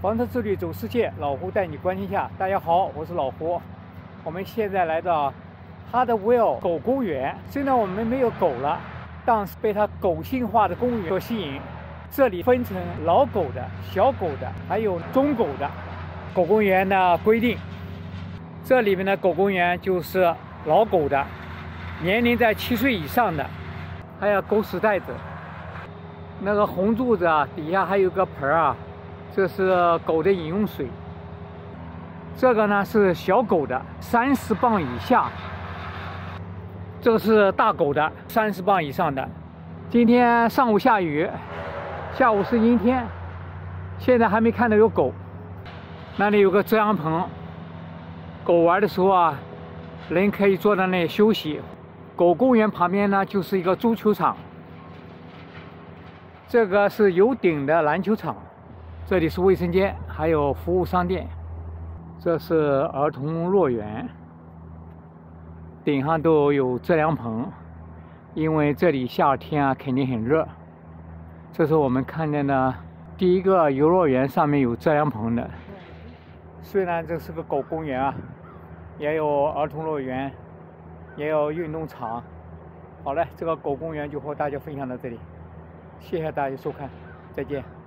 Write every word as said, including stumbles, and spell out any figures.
房车之旅走世界，老胡带你观天下。大家好，我是老胡。我们现在来到 Hardwell 狗公园。虽然我们没有狗了，但是被它狗性化的公园所吸引。这里分成老狗的、小狗的，还有中狗的。狗公园的规定，这里面的狗公园就是老狗的，年龄在七岁以上的，还有狗屎袋子。那个红柱子啊，底下还有个盆啊。 这是狗的饮用水，这个呢是小狗的，三十磅以下。这个是大狗的，三十磅以上的。今天上午下雨，下午是阴天，现在还没看到有狗。那里有个遮阳棚，狗玩的时候啊，人可以坐在那里休息。狗公园旁边呢就是一个足球场，这个是有顶的篮球场。 这里是卫生间，还有服务商店。这是儿童乐园，顶上都有遮阳棚，因为这里夏天啊肯定很热。这是我们看见的第一个游乐园，上面有遮阳棚的。虽然这是个狗公园啊，也有儿童乐园，也有运动场。好了，这个狗公园就和大家分享到这里，谢谢大家收看，再见。